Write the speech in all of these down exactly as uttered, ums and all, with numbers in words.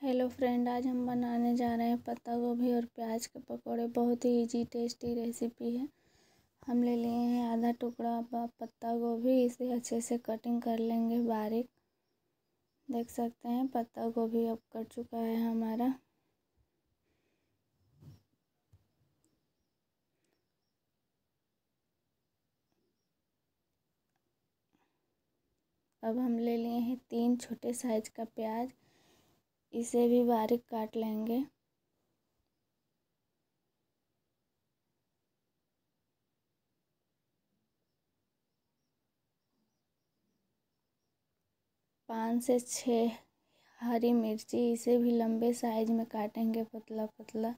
Hello friend, आज हम बनाने जा रहे हैं पत्ता गोभी और प्याज के पकौड़े। बहुत ही इजी टेस्टी रेसिपी है। हम ले लिए हैं आधा टुकड़ा पत्ता गोभी। इसे अच्छे से कटिंग कर लेंगे बारीक। देख सकते हैं पत्ता गोभी अब कट चुका है हमारा। अब हम ले लिए हैं तीन छोटे साइज का प्याज। इसे भी बारीक काट लेंगे। पाँच से छः हरी मिर्ची, इसे भी लंबे साइज में काटेंगे पतला पतला।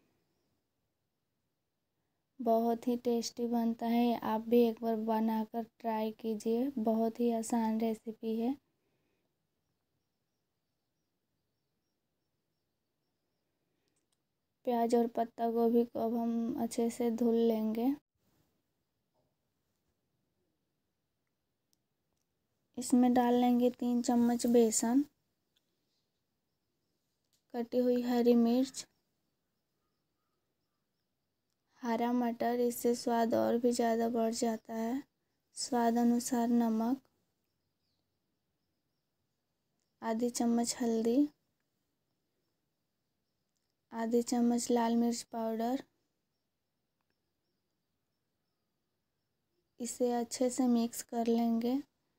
बहुत ही टेस्टी बनता है। आप भी एक बार बनाकर ट्राई कीजिए। बहुत ही आसान रेसिपी है। प्याज और पत्ता गोभी को अब हम अच्छे से धुल लेंगे। इसमें डाल लेंगे तीन चम्मच बेसन, कटी हुई हरी मिर्च, हरा मटर, इससे स्वाद और भी ज़्यादा बढ़ जाता है। स्वाद अनुसार नमक, आधी चम्मच हल्दी, आधी चम्मच लाल मिर्च पाउडर। इसे अच्छे से मिक्स कर लेंगे।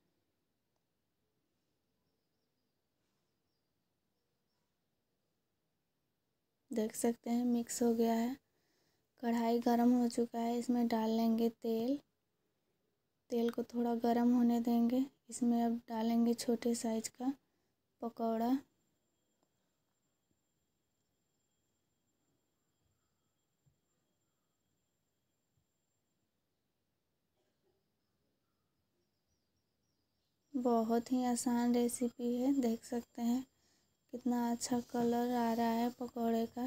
देख सकते हैं मिक्स हो गया है। कढ़ाई गरम हो चुका है। इसमें डाल लेंगे तेल। तेल को थोड़ा गरम होने देंगे। इसमें अब डालेंगे छोटे साइज का पकौड़ा। बहुत ही आसान रेसिपी है। देख सकते हैं कितना अच्छा कलर आ रहा है पकौड़े का।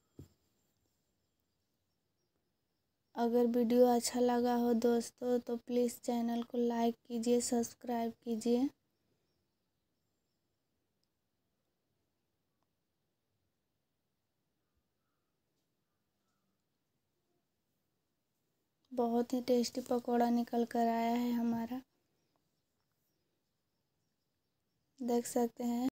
अगर वीडियो अच्छा लगा हो दोस्तों तो प्लीज़ चैनल को लाइक कीजिए, सब्सक्राइब कीजिए। बहुत ही टेस्टी पकौड़ा निकल कर आया है हमारा। देख सकते हैं।